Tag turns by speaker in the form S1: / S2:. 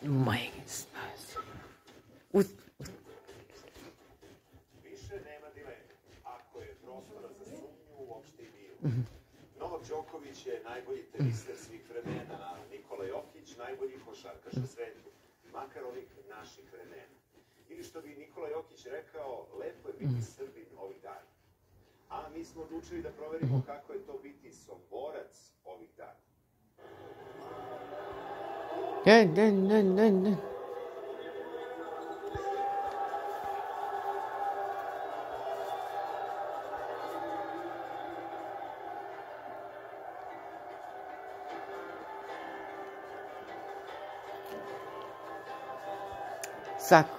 S1: Majestaz.
S2: Više nema dileme. Ako je prostora za sumnju, uopšte i bilo. Novak Đoković je najbolji teniser svih vremena, a Nikola Jokić najbolji košarkaš na svetu, makar ovih naših vremena. Ili što bi Nikola Jokić rekao, lepo je biti Srbin ovih dana. A mi smo odlučili da proverimo kako je to biti Somborac ovih dana.
S1: Ne. Svako.